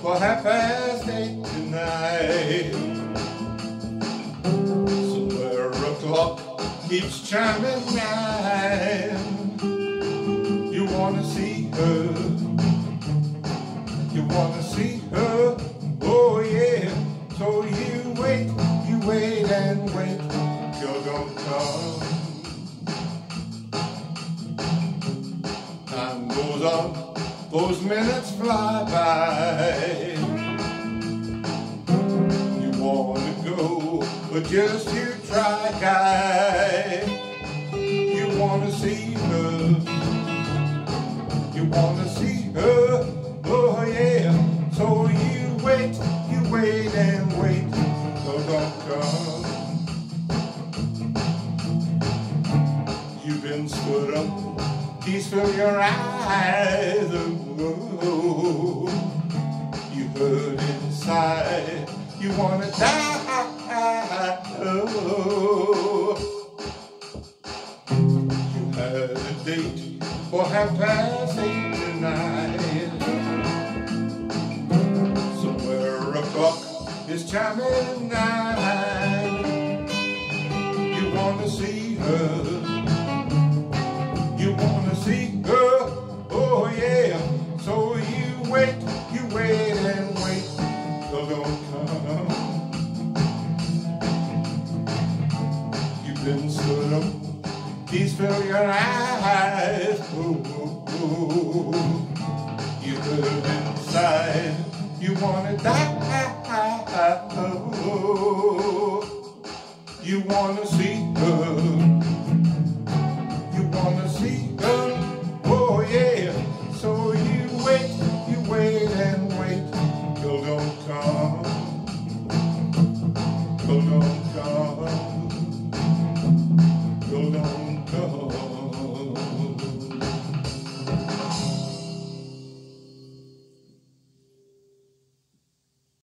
for 8:30 tonight. Somewhere a clock keeps chiming 9. You wanna see her, you wanna see her, oh yeah. So you wait and wait, you're gonna come. Time goes on, those minutes fly by. You wanna go, but just you try, guy. You wanna see her, you wanna see her, oh yeah. So you wait and wait, so don't come. You've been stood up, tears fill your eyes, oh, you hurt inside, you wanna die, oh. You had a date for 8:30 tonight. Somewhere a clock is chiming 9. You wanna see her, you wanna see her, oh yeah. So you wait and wait, so don't come. You've been stood up, tears fill your eyes, oh, oh, oh. You hurt inside, you wanna die, oh. You wanna see